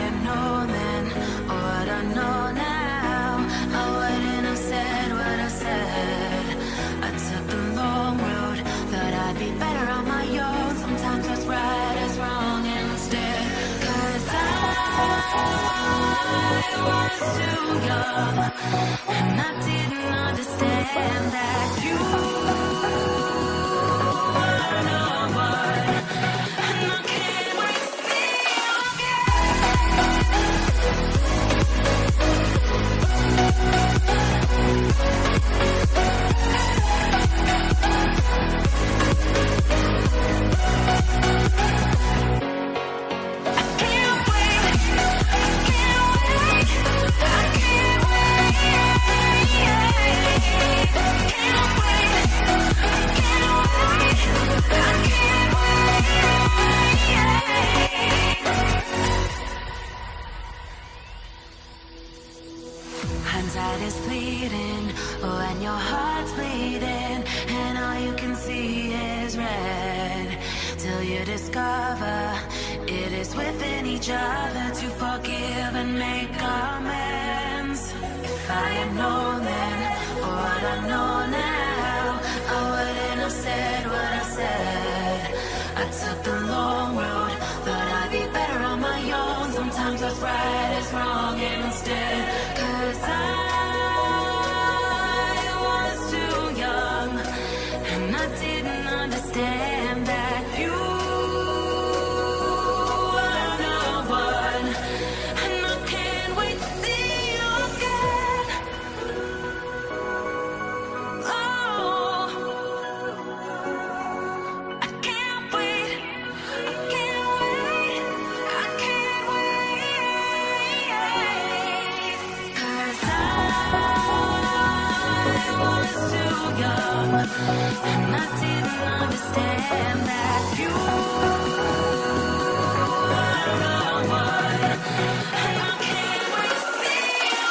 had known then what I know now, I wouldn't have said what I said. I took the long road, thought I'd be better on my own. Sometimes what's right is wrong instead. 'Cause I was too young, and I didn't understand that you were no one, and I can't wait to see you hindsight is fleeting when your heart's bleeding and all you can see is red, till you discover it is within each other to forgive and make amends. If I had known then what I know now, I wouldn't have said what I said. I took the long road, thought I'd be better on my own. Sometimes what's right is wrong instead. 'Cause I was too young, and I didn't understand that you were no one, and I can't wait to see you again. Oh, I can't wait, I can't wait, I can't wait. 'Cause I was too young, and I didn't understand that you were no one, and I can't wait to see you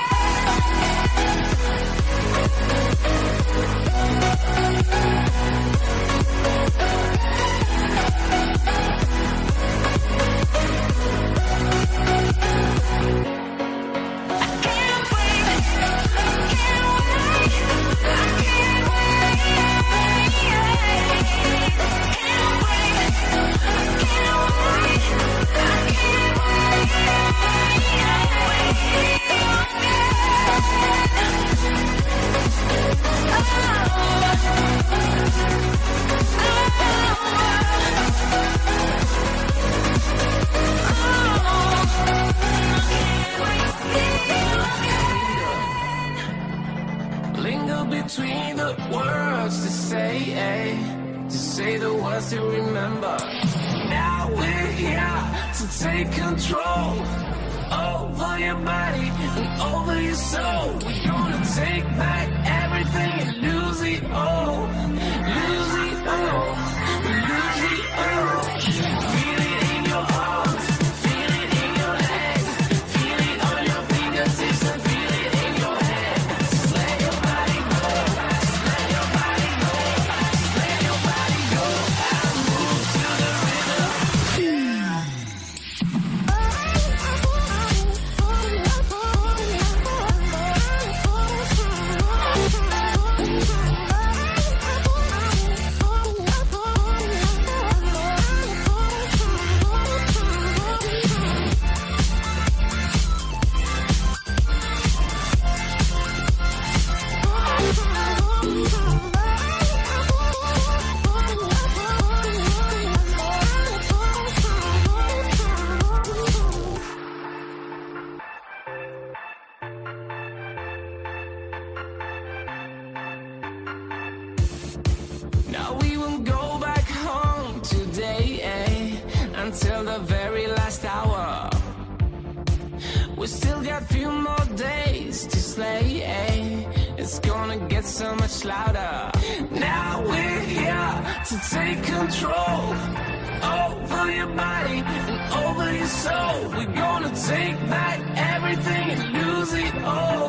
Linger between the words to say the words to remember. Now we're here to take control over your body and over your soul. We're gonna take back everything and lose it all. Lose it all. Lose it all. Feel it in your arms. Feel it in your legs. Feel it on your fingertips and feel it in your head. Just let your body go. Just let your body go. Just let your body go. And move to the rhythm. Now we won't go back home today, until the very last hour. We still got few more days to slay, It's gonna get so much louder. Now we're here to take control over your body and over your soul. We're gonna take back everything and lose it all.